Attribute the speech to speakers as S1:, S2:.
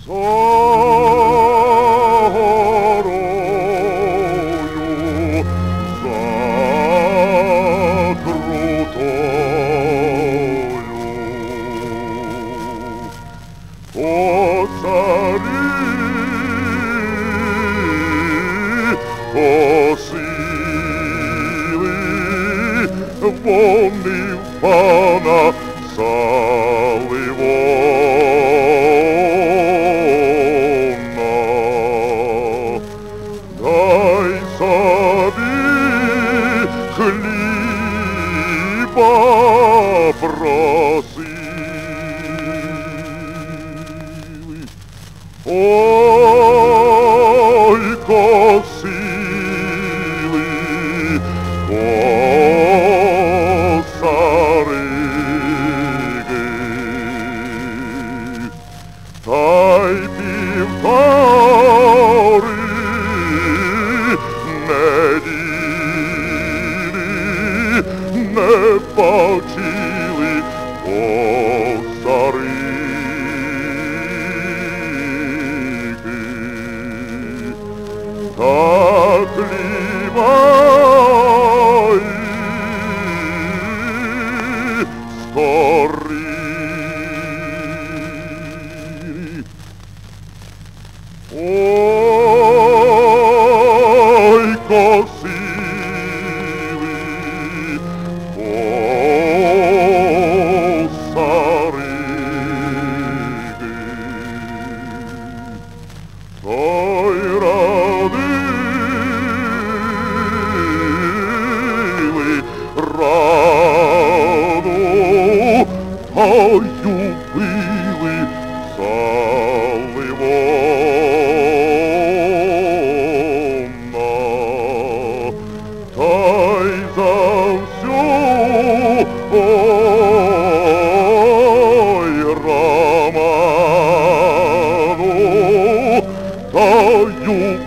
S1: горою, за крутою. О, царі, о, сили, вони в пана Саливона. Дай собі хліба просили. Ой, косили, косариги, та й півтори неділі не бачили косарики. Так лівай скорі. Ой, косили, косариги, той родили рану, та любили Саливона, та й за всю, ой, роману, та й